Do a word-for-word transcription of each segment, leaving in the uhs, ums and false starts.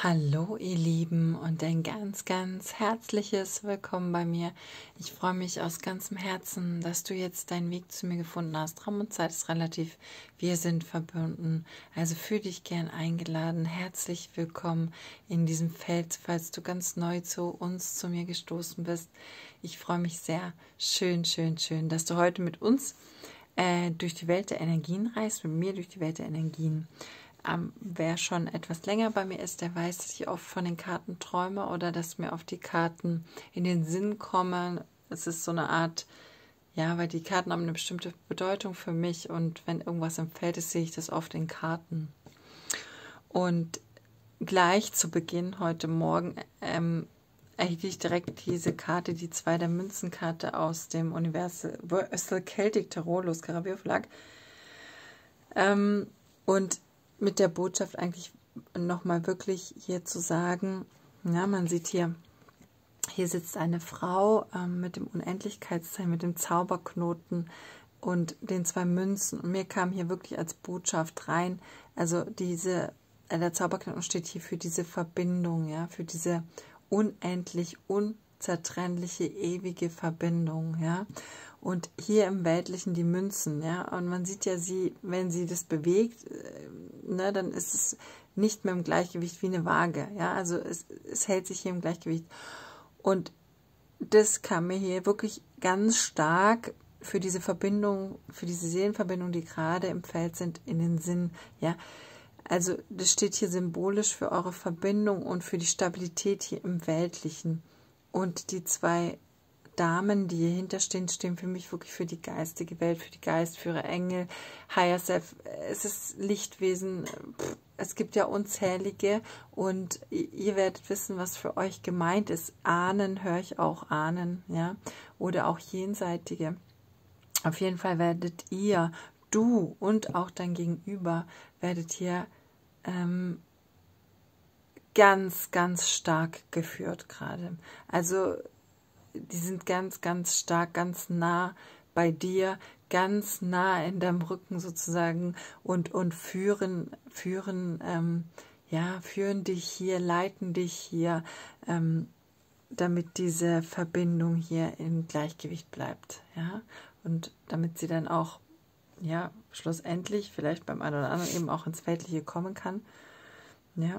Hallo ihr Lieben und ein ganz, ganz herzliches Willkommen bei mir. Ich freue mich aus ganzem Herzen, dass du jetzt deinen Weg zu mir gefunden hast. Raum und Zeit ist relativ, wir sind verbunden. Also fühl dich gern eingeladen. Herzlich willkommen in diesem Feld, falls du ganz neu zu uns, zu mir gestoßen bist. Ich freue mich sehr. Schön, schön, schön, dass du heute mit uns äh, durch die Welt der Energien reist, mit mir durch die Welt der Energien. Ähm, wer schon etwas länger bei mir ist, der weiß, dass ich oft von den Karten träume oder dass mir auf die Karten in den Sinn kommen. Es ist so eine Art, ja, weil die Karten haben eine bestimmte Bedeutung für mich und wenn irgendwas im Feld ist, sehe ich das oft in Karten. Und gleich zu Beginn heute Morgen ähm, erhielt ich direkt diese Karte, die zwei der Münzenkarte aus dem Universal Celtic Tarot, Los Carabeo Verlag. Ähm, und mit der Botschaft eigentlich nochmal wirklich hier zu sagen, ja, man sieht hier, hier sitzt eine Frau ähm, mit dem Unendlichkeitszeichen, mit dem Zauberknoten und den zwei Münzen. Und mir kam hier wirklich als Botschaft rein, also diese, äh, der Zauberknoten steht hier für diese Verbindung, ja, für diese unendlich, unzertrennliche, ewige Verbindung, ja. Und hier im Weltlichen die Münzen, ja, und man sieht ja sie, wenn sie das bewegt, ne, dann ist es nicht mehr im Gleichgewicht wie eine Waage, ja, also es, es hält sich hier im Gleichgewicht. Und das kam mir hier wirklich ganz stark für diese Verbindung, für diese Seelenverbindung, die gerade im Feld sind, in den Sinn, ja. Also das steht hier symbolisch für eure Verbindung und für die Stabilität hier im Weltlichen. Und die zwei Damen, die hier hinterstehen, stehen für mich wirklich für die geistige Welt, für die Geistführer, Engel, Higher Self. Es ist Lichtwesen. Es gibt ja unzählige und ihr werdet wissen, was für euch gemeint ist. Ahnen höre ich auch, Ahnen, ja, oder auch Jenseitige. Auf jeden Fall werdet ihr, du und auch dein Gegenüber, werdet hier ähm, ganz, ganz stark geführt gerade. Also die sind ganz, ganz stark, ganz nah bei dir, ganz nah in deinem Rücken sozusagen und, und führen, führen, ähm, ja, führen dich hier, leiten dich hier, ähm, damit diese Verbindung hier im Gleichgewicht bleibt, ja, und damit sie dann auch, ja, schlussendlich vielleicht beim einen oder anderen eben auch ins Weltliche kommen kann, ja,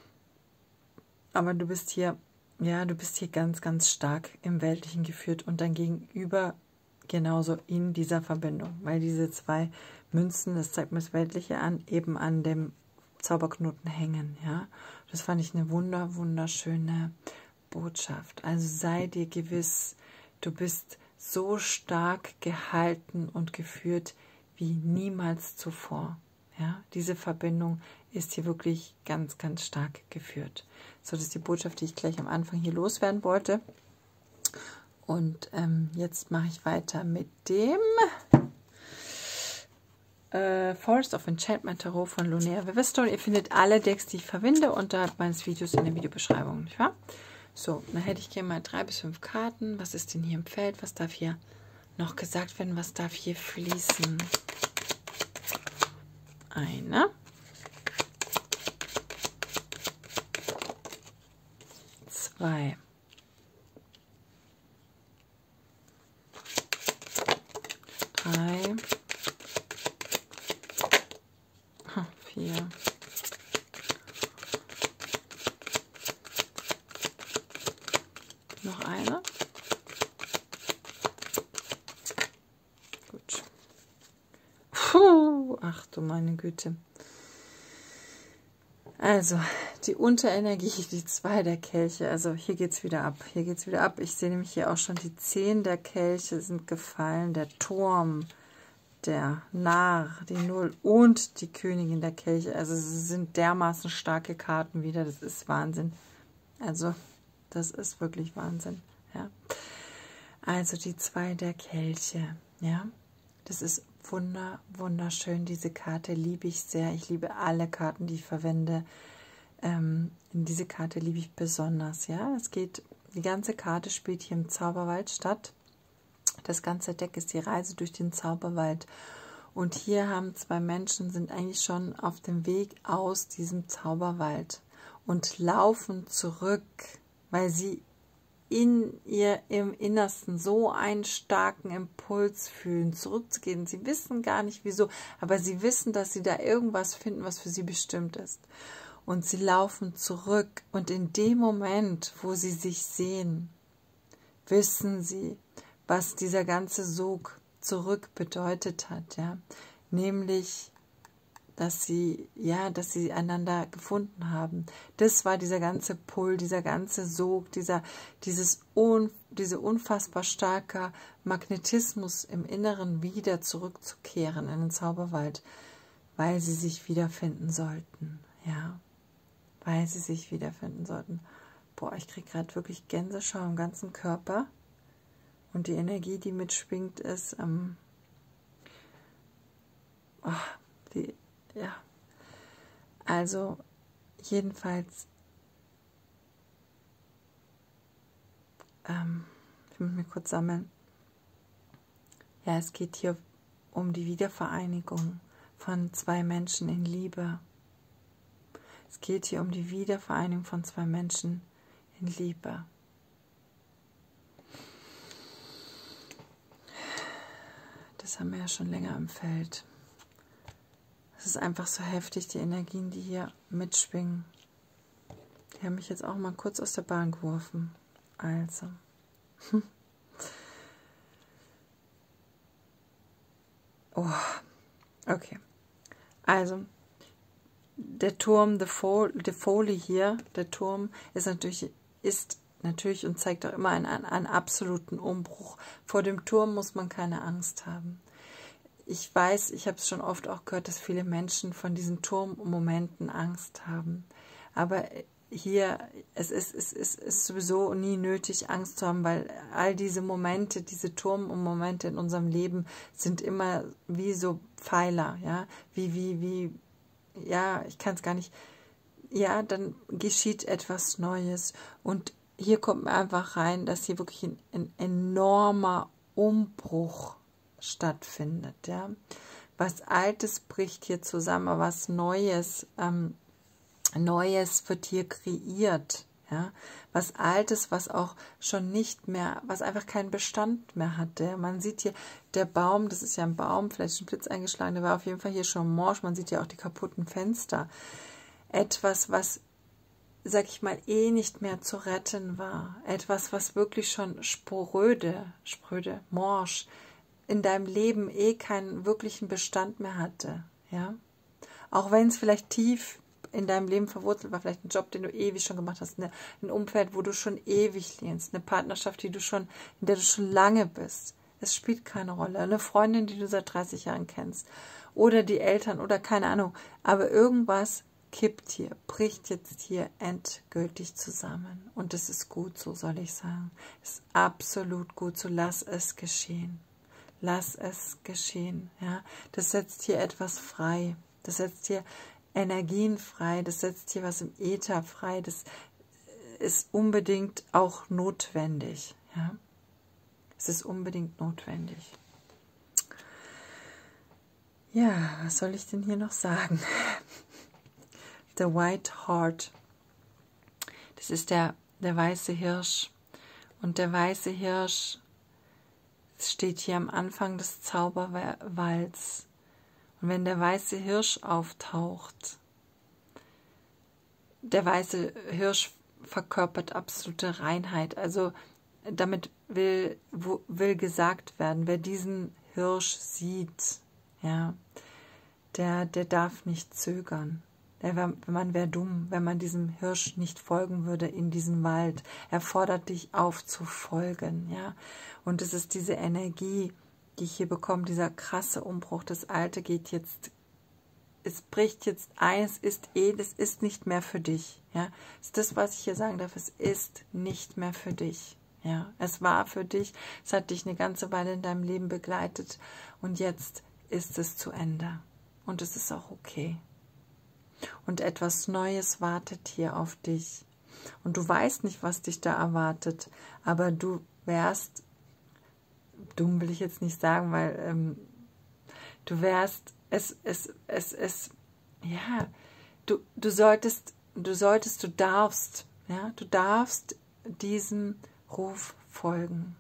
aber du bist hier, ja, du bist hier ganz, ganz stark im Weltlichen geführt und dein Gegenüber genauso in dieser Verbindung, weil diese zwei Münzen, das zeigt mir das Weltliche an, eben an dem Zauberknoten hängen, ja. Das fand ich eine wunder, wunderschöne Botschaft. Also sei dir gewiss, du bist so stark gehalten und geführt wie niemals zuvor. Ja, diese Verbindung ist hier wirklich ganz, ganz stark geführt. So, das ist die Botschaft, die ich gleich am Anfang hier loswerden wollte. Und ähm, jetzt mache ich weiter mit dem äh, Forest of Enchantment Tarot von Lunaire Vivistone. Ihr findet alle Decks, die ich verwende, unterhalb meines Videos in der Videobeschreibung, nicht wahr? So, dann hätte ich gerne mal drei bis fünf Karten. Was ist denn hier im Feld? Was darf hier noch gesagt werden? Was darf hier fließen? Eine. Zwei. Drei. Vier. Noch eine. Gut. Puh, ach du meine Güte. Also, die Unterenergie, die zwei der Kelche, also hier geht es wieder ab, hier geht es wieder ab. Ich sehe nämlich hier auch schon, die zehn der Kelche sind gefallen, der Turm, der Narr, die Null und die Königin der Kelche. Also es sind dermaßen starke Karten wieder, das ist Wahnsinn. Also, das ist wirklich Wahnsinn, ja. Also die zwei der Kelche, ja, das ist wunder, wunderschön. Diese Karte liebe ich sehr. Ich liebe alle Karten, die ich verwende. Ähm, diese Karte liebe ich besonders, ja. Es geht, die ganze Karte spielt hier im Zauberwald statt. Das ganze Deck ist die Reise durch den Zauberwald. Und hier haben zwei Menschen, sind eigentlich schon auf dem Weg aus diesem Zauberwald. und laufen zurück, weil sie in ihr im Innersten so einen starken Impuls fühlen, zurückzugehen. Sie wissen gar nicht wieso, aber sie wissen, dass sie da irgendwas finden, was für sie bestimmt ist. Und sie laufen zurück und in dem Moment, wo sie sich sehen, wissen sie, was dieser ganze Sog zurück bedeutet hat, ja, nämlich dass sie, ja, dass sie einander gefunden haben. Das war dieser ganze Pull, dieser ganze Sog, dieser, dieses un, diese unfassbar starke Magnetismus im Inneren wieder zurückzukehren in den Zauberwald, weil sie sich wiederfinden sollten, ja, weil sie sich wiederfinden sollten. Boah, ich kriege gerade wirklich Gänseschau im ganzen Körper und die Energie, die mitschwingt, ist, ähm, oh, die ja, also jedenfalls, ähm, ich muss mich kurz sammeln. Ja, es geht hier um die Wiedervereinigung von zwei Menschen in Liebe. Es geht hier um die Wiedervereinigung von zwei Menschen in Liebe. Das haben wir ja schon länger im Feld. Es ist einfach so heftig, die Energien, die hier mitschwingen. Die haben mich jetzt auch mal kurz aus der Bahn geworfen. Also. Oh, okay. Also, der Turm, the Foley hier, der Turm ist natürlich, ist natürlich und zeigt auch immer einen, einen absoluten Umbruch. Vor dem Turm muss man keine Angst haben. Ich weiß, ich habe es schon oft auch gehört, dass viele Menschen von diesen Turmmomenten Angst haben. Aber hier, es ist, es ist, es ist sowieso nie nötig, Angst zu haben, weil all diese Momente, diese Turmmomente in unserem Leben sind immer wie so Pfeiler, ja, wie, wie, wie, ja, ich kann es gar nicht, ja, dann geschieht etwas Neues. Und hier kommt mir einfach rein, dass hier wirklich ein, ein enormer Umbruch stattfindet, ja. Was Altes bricht hier zusammen, was Neues, ähm, Neues wird hier kreiert, ja. Was Altes, was auch schon nicht mehr, was einfach keinen Bestand mehr hatte. Man sieht hier, der Baum, das ist ja ein Baum, vielleicht ein Blitz eingeschlagen, der war auf jeden Fall hier schon morsch, man sieht ja auch die kaputten Fenster. Etwas, was, sag ich mal, eh nicht mehr zu retten war. Etwas, was wirklich schon spröde, spröde, morsch, in deinem Leben eh keinen wirklichen Bestand mehr hatte, ja. Auch wenn es vielleicht tief in deinem Leben verwurzelt war, vielleicht ein Job, den du ewig schon gemacht hast, eine, ein Umfeld, wo du schon ewig lehnst, eine Partnerschaft, die du schon, in der du schon lange bist. Es spielt keine Rolle. Eine Freundin, die du seit dreißig Jahren kennst. Oder die Eltern oder keine Ahnung. Aber irgendwas kippt hier, bricht jetzt hier endgültig zusammen. Und das ist gut so, soll ich sagen. Es ist absolut gut so. Lass es geschehen. Lass es geschehen, ja. Das setzt hier etwas frei. Das setzt hier Energien frei. Das setzt hier was im Äther frei. Das ist unbedingt auch notwendig, ja. Es ist unbedingt notwendig. Ja, was soll ich denn hier noch sagen? The White Hart. Das ist der, der weiße Hirsch. Und der weiße Hirsch steht hier am Anfang des Zauberwalds. Und wenn der weiße Hirsch auftaucht, der weiße Hirsch verkörpert absolute Reinheit. Also damit will, wo, will gesagt werden, wer diesen Hirsch sieht, ja, der, der darf nicht zögern. Der, man wäre dumm, wenn man diesem Hirsch nicht folgen würde in diesen Wald. Er fordert dich auf zu folgen, ja. Und es ist diese Energie, die ich hier bekomme, dieser krasse Umbruch. Das Alte geht jetzt, es bricht jetzt ein, es ist eh, das ist nicht mehr für dich, ja. Das ist das, was ich hier sagen darf, es ist nicht mehr für dich, ja. Es war für dich, es hat dich eine ganze Weile in deinem Leben begleitet und jetzt ist es zu Ende. Und es ist auch okay. Und etwas Neues wartet hier auf dich. Und du weißt nicht, was dich da erwartet, aber du wärst, dumm will ich jetzt nicht sagen, weil ähm, du wärst, es, es, es, es, ja, du, du solltest du solltest, du darfst, ja, du darfst diesem Ruf folgen.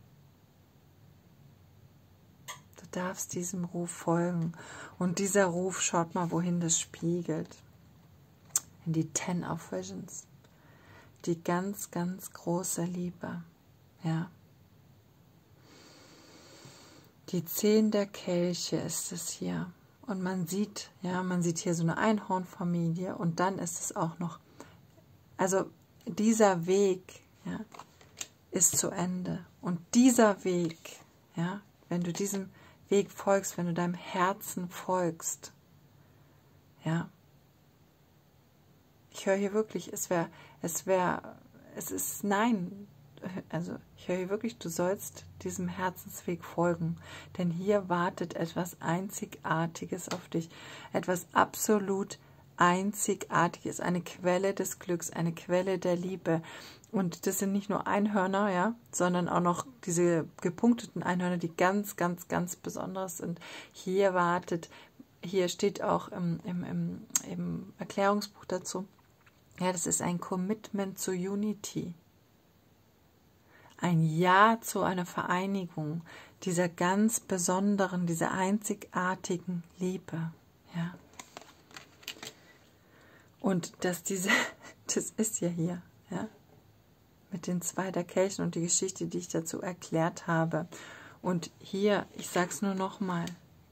Du darfst diesem Ruf folgen. Und dieser Ruf, schaut mal, wohin das spiegelt. In die Ten of Visions. Die ganz, ganz große Liebe. Ja. Die Zehn der Kelche ist es hier. Und man sieht, ja, man sieht hier so eine Einhornfamilie. Und dann ist es auch noch, also dieser Weg, ja, ist zu Ende. Und dieser Weg, ja, wenn du diesem Weg folgst, wenn du deinem Herzen folgst, ja, ich höre hier wirklich, es wäre, es wäre, es ist nein, also ich höre hier wirklich, du sollst diesem Herzensweg folgen, denn hier wartet etwas Einzigartiges auf dich, etwas absolut Einzigartiges, eine Quelle des Glücks, eine Quelle der Liebe. Und das sind nicht nur Einhörner, ja, sondern auch noch diese gepunkteten Einhörner, die ganz, ganz, ganz besonders sind. Hier wartet, hier steht auch im, im, im, im Erklärungsbuch dazu, ja, das ist ein Commitment zu Unity. Ein Ja zu einer Vereinigung dieser ganz besonderen, dieser einzigartigen Liebe, ja. Und dass diese, das ist ja hier, ja, mit den zwei der Kelchen und die Geschichte, die ich dazu erklärt habe. Und hier, ich sag's nur noch mal,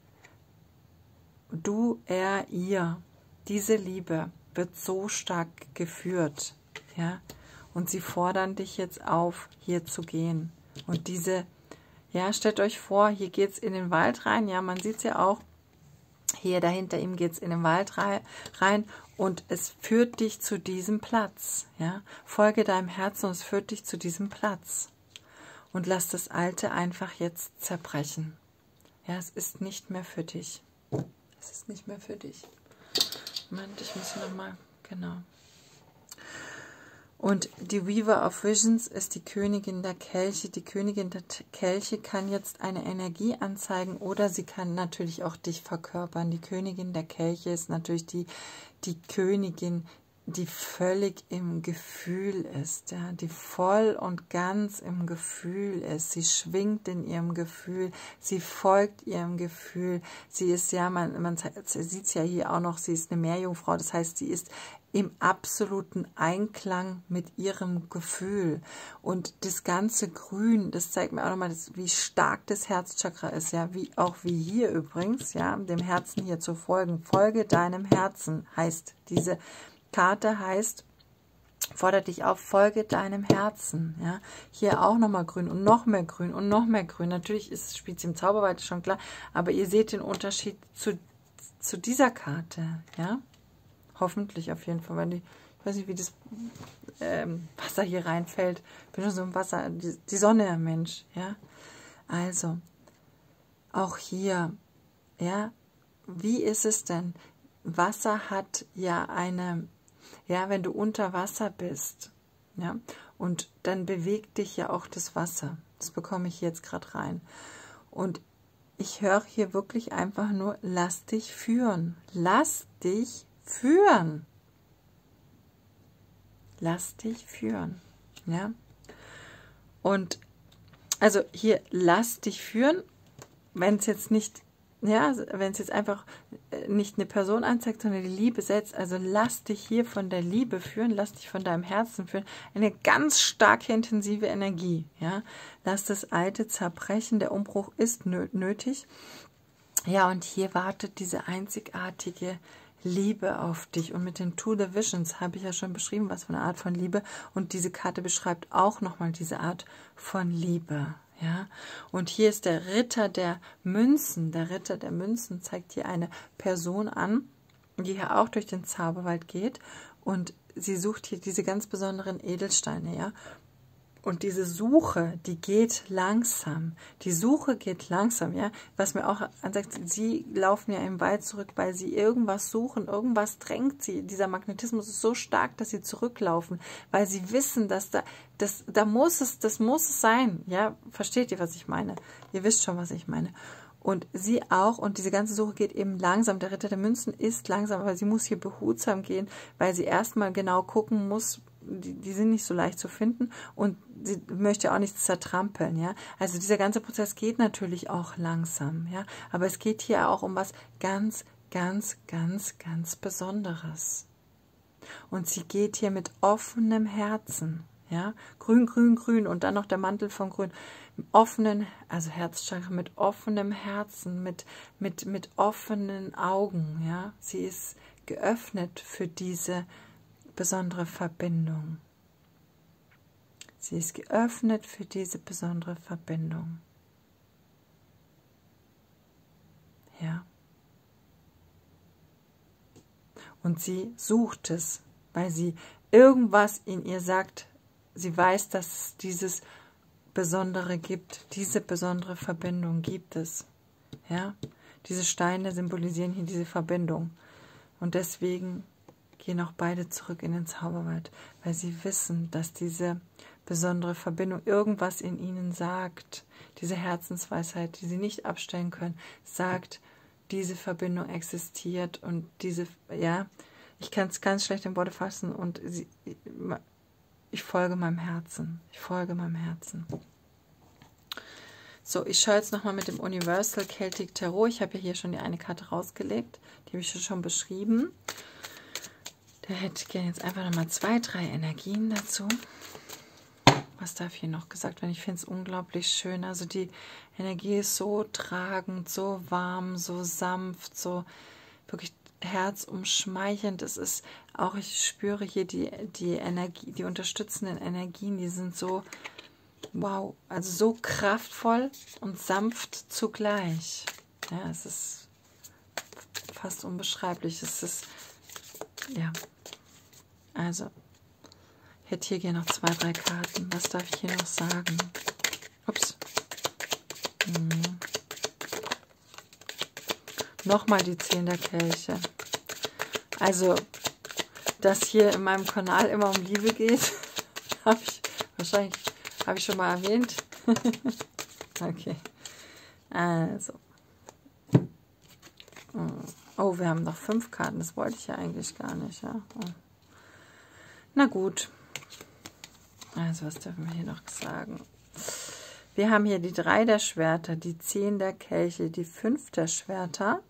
du, er, ihr, diese Liebe wird so stark geführt, ja, und sie fordern dich jetzt auf, hier zu gehen. Und diese, ja, stellt euch vor, hier geht's in den Wald rein, ja, man sieht's ja auch, hier dahinter ihm geht's in den Wald rein und es führt dich zu diesem Platz, ja, folge deinem Herzen und es führt dich zu diesem Platz. Und lass das Alte einfach jetzt zerbrechen. Ja, es ist nicht mehr für dich. Es ist nicht mehr für dich. Moment, ich muss hier nochmal, genau. Und die Weaver of Visions ist die Königin der Kelche. Die Königin der Kelche kann jetzt eine Energie anzeigen oder sie kann natürlich auch dich verkörpern. Die Königin der Kelche ist natürlich die, die Königin, die völlig im Gefühl ist, ja, die voll und ganz im Gefühl ist. Sie schwingt in ihrem Gefühl, sie folgt ihrem Gefühl. Sie ist ja, man, man sieht es ja hier auch noch, sie ist eine Meerjungfrau, das heißt, sie ist im absoluten Einklang mit ihrem Gefühl. Und das ganze Grün, das zeigt mir auch nochmal, wie stark das Herzchakra ist, ja, wie auch wie hier übrigens, ja, dem Herzen hier zu folgen. Folge deinem Herzen, heißt diese Karte, heißt, fordert dich auf, folge deinem Herzen, ja. Hier auch nochmal grün und noch mehr grün und noch mehr grün. Natürlich ist, spielt sie im Zauberwald, schon klar, aber ihr seht den Unterschied zu, zu dieser Karte, ja. Hoffentlich auf jeden Fall, weil die, ich weiß nicht, wie das ähm, Wasser hier reinfällt. Ich bin nur so im Wasser, die, die Sonne, Mensch, ja. Also, auch hier, ja, wie ist es denn? Wasser hat ja eine, ja, wenn du unter Wasser bist, ja, und dann bewegt dich ja auch das Wasser. Das bekomme ich jetzt gerade rein. Und ich höre hier wirklich einfach nur, lass dich führen. Lass dich führen. Lass dich führen. Ja. Und also hier, lass dich führen, wenn es jetzt nicht, ja, wenn es jetzt einfach nicht eine Person anzeigt, sondern die Liebe selbst, also lass dich hier von der Liebe führen, lass dich von deinem Herzen führen, eine ganz starke, intensive Energie, ja, lass das Alte zerbrechen, der Umbruch ist nötig, ja, und hier wartet diese einzigartige Liebe auf dich. Und mit den Two the Visions habe ich ja schon beschrieben, was für eine Art von Liebe. Und diese Karte beschreibt auch nochmal diese Art von Liebe. Ja? Und hier ist der Ritter der Münzen. Der Ritter der Münzen zeigt hier eine Person an, die hier auch durch den Zauberwald geht. Und sie sucht hier diese ganz besonderen Edelsteine. Ja? Und diese Suche, die geht langsam. Die Suche geht langsam, ja. Was mir auch ansagt, sie laufen ja im Wald zurück, weil sie irgendwas suchen, irgendwas drängt sie. Dieser Magnetismus ist so stark, dass sie zurücklaufen, weil sie wissen, dass da, das, da muss es, das muss es sein, ja. Versteht ihr, was ich meine? Ihr wisst schon, was ich meine. Und sie auch, und diese ganze Suche geht eben langsam. Der Ritter der Münzen ist langsam, aber sie muss hier behutsam gehen, weil sie erstmal genau gucken muss, die, die sind nicht so leicht zu finden und sie möchte auch nichts zertrampeln, ja. Also dieser ganze Prozess geht natürlich auch langsam, ja. Aber es geht hier auch um was ganz, ganz, ganz, ganz Besonderes. Und sie geht hier mit offenem Herzen, ja. Grün, grün, grün und dann noch der Mantel von grün. Offenen, also Herzchakra, mit offenem Herzen, mit, mit, mit offenen Augen, ja. Sie ist geöffnet für diese besondere Verbindung. Sie ist geöffnet für diese besondere Verbindung. Ja. Und sie sucht es, weil sie irgendwas in ihr sagt, sie weiß, dass es dieses Besondere gibt, diese besondere Verbindung gibt es. Ja? Diese Steine symbolisieren hier diese Verbindung. Und deswegen gehen auch beide zurück in den Zauberwald, weil sie wissen, dass diese besondere Verbindung irgendwas in ihnen sagt, diese Herzensweisheit, die sie nicht abstellen können, sagt, diese Verbindung existiert und diese, ja, ich kann es ganz schlecht in Worte fassen und sie, ich folge meinem Herzen, ich folge meinem Herzen. So, ich schaue jetzt nochmal mit dem Universal Celtic Tarot. Ich habe ja hier schon die eine Karte rausgelegt, die habe ich schon beschrieben. Da hätte ich gerne jetzt einfach nochmal zwei, drei Energien dazu. Was darf hier noch gesagt werden? Ich finde es unglaublich schön. Also die Energie ist so tragend, so warm, so sanft, so wirklich herzumschmeichelnd. Es ist auch, ich spüre hier die, die Energie, die unterstützenden Energien, die sind so, wow, also so kraftvoll und sanft zugleich. Ja, es ist fast unbeschreiblich. Es ist, ja, also, ich hätte hier gerne noch zwei, drei Karten. Was darf ich hier noch sagen? Ups. Hm. Nochmal die Zehn der Kelche. Also, dass hier in meinem Kanal immer um Liebe geht, habe ich wahrscheinlich, habe ich schon mal erwähnt. Okay. Also. Oh, wir haben noch fünf Karten. Das wollte ich ja eigentlich gar nicht. Ja. Oh. Na gut. Also, was dürfen wir hier noch sagen? Wir haben hier die drei der Schwerter, die zehn der Kelche, die fünf der Schwerter,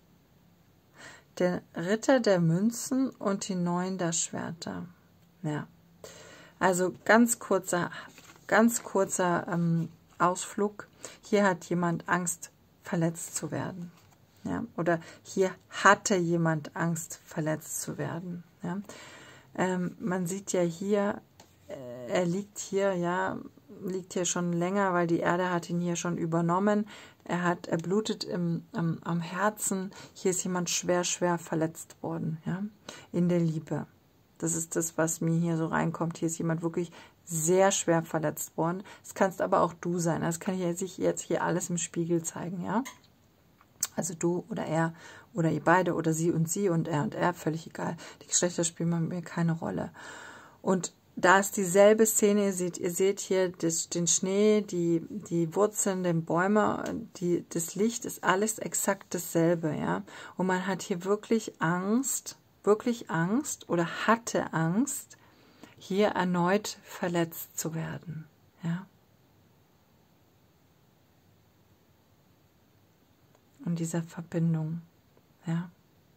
der Ritter der Münzen und die neun der Schwerter. Ja. Also ganz kurzer, ganz kurzer ähm, Ausflug. Hier hat jemand Angst, verletzt zu werden. Ja. Oder hier hatte jemand Angst, verletzt zu werden. Ja. Ähm, man sieht ja hier, äh, er liegt hier, ja, liegt hier schon länger, weil die Erde hat ihn hier schon übernommen. Er hat, er blutet im, am, am Herzen. Hier ist jemand schwer, schwer verletzt worden, ja, in der Liebe. Das ist das, was mir hier so reinkommt. Hier ist jemand wirklich sehr schwer verletzt worden. Es kannst aber auch du sein. Das kann hier sich jetzt hier alles im Spiegel zeigen, ja. Also du oder er oder ihr beide oder sie und sie und er und er, völlig egal. Die Geschlechter spielen bei mir keine Rolle. Und da ist dieselbe Szene, ihr seht, ihr seht hier das, den Schnee, die, die Wurzeln, den Bäume, die, das Licht ist alles exakt dasselbe, ja. Und man hat hier wirklich Angst, wirklich Angst oder hatte Angst, hier erneut verletzt zu werden, ja. Und dieser Verbindung, ja.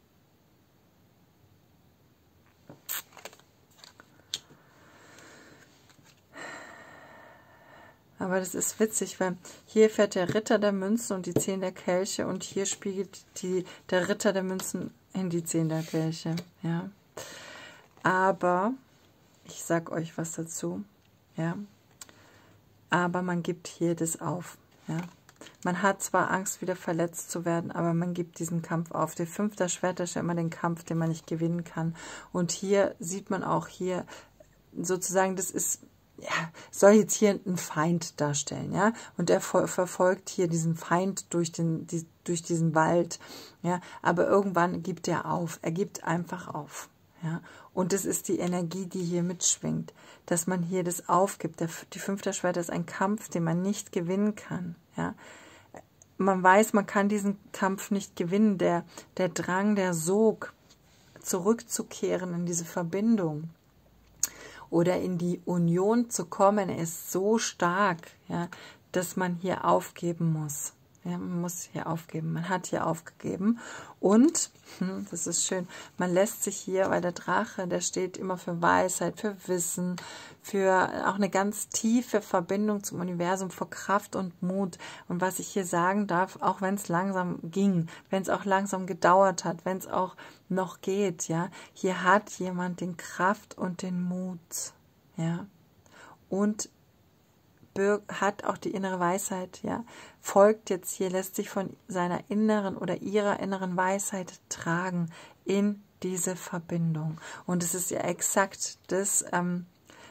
Aber das ist witzig, weil hier fährt der Ritter der Münzen und die Zehn der Kelche und hier spiegelt die, der Ritter der Münzen in die Zehn der Kelche. Ja. Aber, ich sag euch was dazu, ja. Aber man gibt hier das auf, ja. Man hat zwar Angst, wieder verletzt zu werden, aber man gibt diesen Kampf auf. Der fünfte Schwert ist ja immer den Kampf, den man nicht gewinnen kann. Und hier sieht man auch hier sozusagen, das ist, ja, soll jetzt hier einen Feind darstellen, ja, und er verfolgt hier diesen Feind durch den, die, durch diesen Wald, ja, aber irgendwann gibt er auf, er gibt einfach auf, ja, und das ist die Energie, die hier mitschwingt, dass man hier das aufgibt. Der, die fünfte Schwerter ist ein Kampf, den man nicht gewinnen kann, ja. man weiß, man kann diesen Kampf nicht gewinnen. Der, der Drang, der Sog, zurückzukehren in diese Verbindung oder in die Union zu kommen, ist so stark, ja, dass man hier aufgeben muss. Ja, man muss hier aufgeben. Man hat hier aufgegeben. Und, das ist schön, man lässt sich hier, weil der Drache, der steht immer für Weisheit, für Wissen, für auch eine ganz tiefe Verbindung zum Universum, für Kraft und Mut. Und was ich hier sagen darf, auch wenn es langsam ging, wenn es auch langsam gedauert hat, wenn es auch noch geht, ja, hier hat jemand den Kraft und den Mut, ja, und hat auch die innere Weisheit, ja, folgt jetzt hier, lässt sich von seiner inneren oder ihrer inneren Weisheit tragen in diese Verbindung. Und es ist ja exakt das, ähm,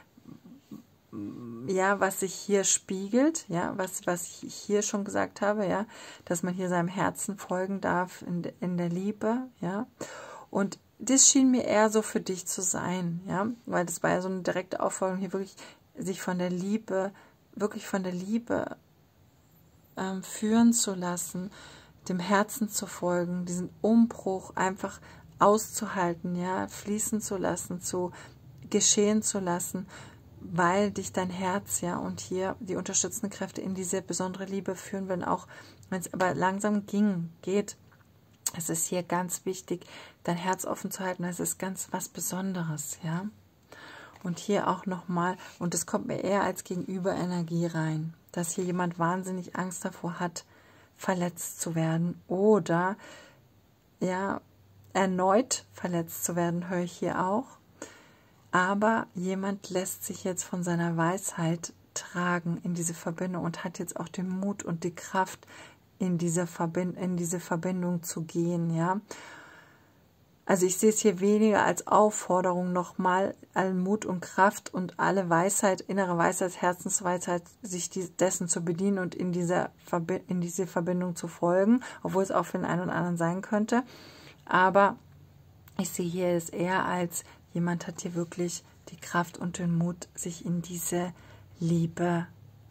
ja, was sich hier spiegelt, ja, was, was ich hier schon gesagt habe, ja, dass man hier seinem Herzen folgen darf in, in der Liebe, ja, und das schien mir eher so für dich zu sein, ja, weil das war ja so eine direkte Aufforderung, hier wirklich sich von der Liebe wirklich von der Liebe ähm, führen zu lassen, dem Herzen zu folgen, diesen Umbruch einfach auszuhalten, ja, fließen zu lassen, zu geschehen zu lassen, weil dich dein Herz, ja, und hier die unterstützenden Kräfte in diese besondere Liebe führen, wenn auch, wenn es aber langsam ging, geht. Es ist hier ganz wichtig, dein Herz offen zu halten, es ist ganz was Besonderes, ja. Und hier auch nochmal, und es kommt mir eher als Gegenüberenergie rein, dass hier jemand wahnsinnig Angst davor hat, verletzt zu werden oder ja, erneut verletzt zu werden, höre ich hier auch. Aber jemand lässt sich jetzt von seiner Weisheit tragen in diese Verbindung und hat jetzt auch den Mut und die Kraft, in diese, Verbind in diese Verbindung zu gehen, ja. Also ich sehe es hier weniger als Aufforderung nochmal, allen Mut und Kraft und alle Weisheit, innere Weisheit, Herzensweisheit, sich dessen zu bedienen und in dieser Verbi- in diese Verbindung zu folgen, obwohl es auch für den einen oder anderen sein könnte. Aber ich sehe hier es eher als, jemand hat hier wirklich die Kraft und den Mut, sich in diese Liebe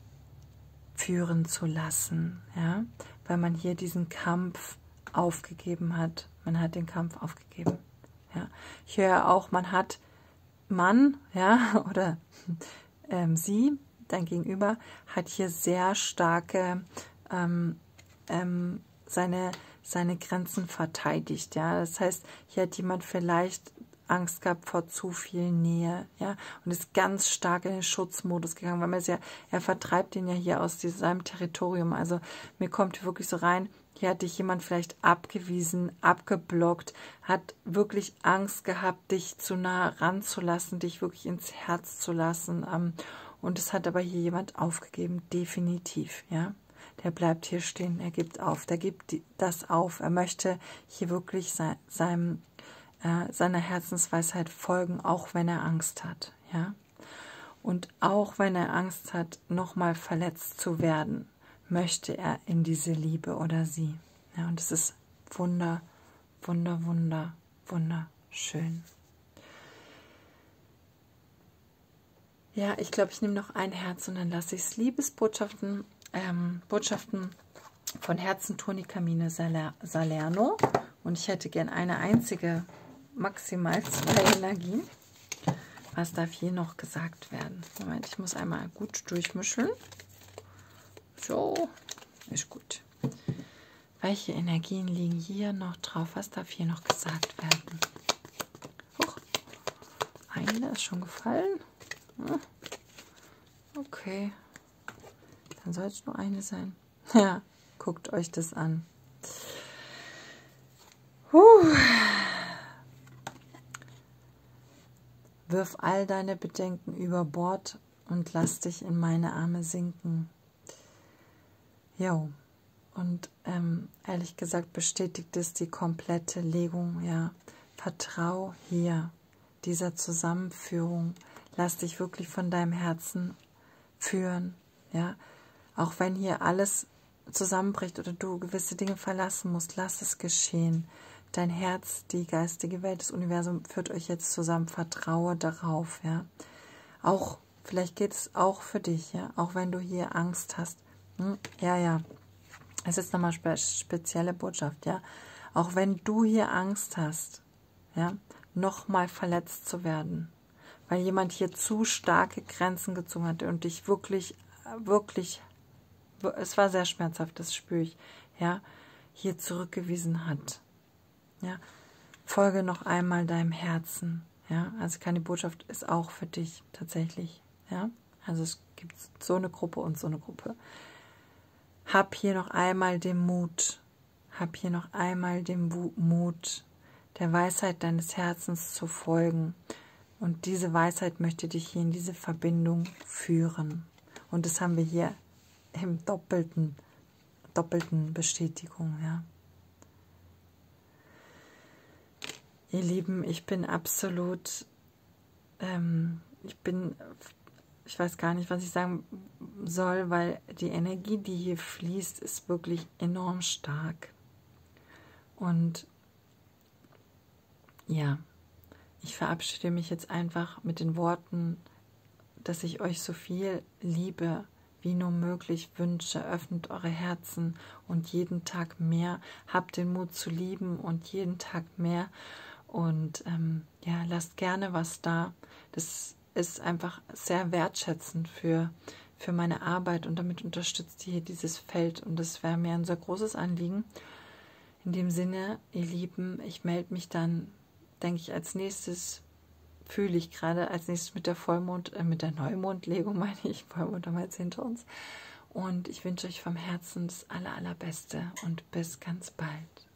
führen zu lassen, ja, weil man hier diesen Kampf aufgegeben hat. Man hat den Kampf aufgegeben. Ja. Ich höre auch, man hat Mann, ja, oder ähm, sie, dein Gegenüber, hat hier sehr starke ähm, ähm, seine, seine Grenzen verteidigt. Ja. Das heißt, hier hat jemand vielleicht Angst gehabt vor zu viel Nähe, ja, und ist ganz stark in den Schutzmodus gegangen, weil man es ja, er vertreibt ihn ja hier aus diesem, seinem Territorium. Also mir kommt wirklich so rein, hier hat dich jemand vielleicht abgewiesen, abgeblockt, hat wirklich Angst gehabt, dich zu nah ranzulassen, dich wirklich ins Herz zu lassen. Ähm, und es hat aber hier jemand aufgegeben, definitiv, ja. Der bleibt hier stehen, er gibt auf, der gibt die, das auf. Er möchte hier wirklich sein, seinem äh, seiner Herzensweisheit folgen, auch wenn er Angst hat, ja. Und auch wenn er Angst hat, nochmal verletzt zu werden, möchte er in diese Liebe oder sie. Ja, und es ist wunder, wunder, wunder, wunderschön. Ja, ich glaube, ich nehme noch ein Herz und dann lasse ich es. Liebesbotschaften, ähm, Botschaften von Herzen Toni Camine Saler Salerno. Und ich hätte gern eine einzige, maximal zwei Energien. Was darf hier noch gesagt werden? Moment, ich muss einmal gut durchmischen. So, ist gut. Welche Energien liegen hier noch drauf? Was darf hier noch gesagt werden? Huch, eine ist schon gefallen. Okay, dann soll es nur eine sein. Ja, guckt euch das an. Huh. Wirf all deine Bedenken über Bord und lass dich in meine Arme sinken. Jo, und ähm, ehrlich gesagt bestätigt es die komplette Legung, ja. Vertrau hier dieser Zusammenführung. Lass dich wirklich von deinem Herzen führen, ja. Auch wenn hier alles zusammenbricht oder du gewisse Dinge verlassen musst, lass es geschehen. Dein Herz, die geistige Welt, das Universum führt euch jetzt zusammen. Vertraue darauf, ja. Auch, vielleicht geht es auch für dich, ja, auch wenn du hier Angst hast. Hm? Ja, ja. Es ist nochmal spe spezielle Botschaft, ja. Auch wenn du hier Angst hast, ja, nochmal verletzt zu werden, weil jemand hier zu starke Grenzen gezogen hat und dich wirklich, wirklich, es war sehr schmerzhaft, das spüre ich, ja, hier zurückgewiesen hat. Ja, folge noch einmal deinem Herzen, ja, also keine Botschaft ist auch für dich tatsächlich, ja, also es gibt so eine Gruppe und so eine Gruppe. Hab hier noch einmal den Mut, hab hier noch einmal den Mut, der Weisheit deines Herzens zu folgen. Und diese Weisheit möchte dich hier in diese Verbindung führen. Und das haben wir hier im doppelten, doppelten Bestätigung, ja. Ihr Lieben, ich bin absolut, ähm, ich bin, ich weiß gar nicht, was ich sagen soll, weil die Energie, die hier fließt, ist wirklich enorm stark. Und ja, ich verabschiede mich jetzt einfach mit den Worten, dass ich euch so viel Liebe wie nur möglich wünsche. Öffnet eure Herzen und jeden Tag mehr. Habt den Mut zu lieben und jeden Tag mehr. Und ähm, ja, lasst gerne was da. Das ist einfach sehr wertschätzend für, für meine Arbeit und damit unterstützt ihr hier dieses Feld. Und das wäre mir ein sehr großes Anliegen. In dem Sinne, ihr Lieben, ich melde mich dann, denke ich, als nächstes, fühle ich gerade, als nächstes mit der Vollmond, äh, mit der Neumondlegung, meine ich, Vollmond haben wir jetzt hinter uns. Und ich wünsche euch vom Herzen das aller, allerbeste und bis ganz bald.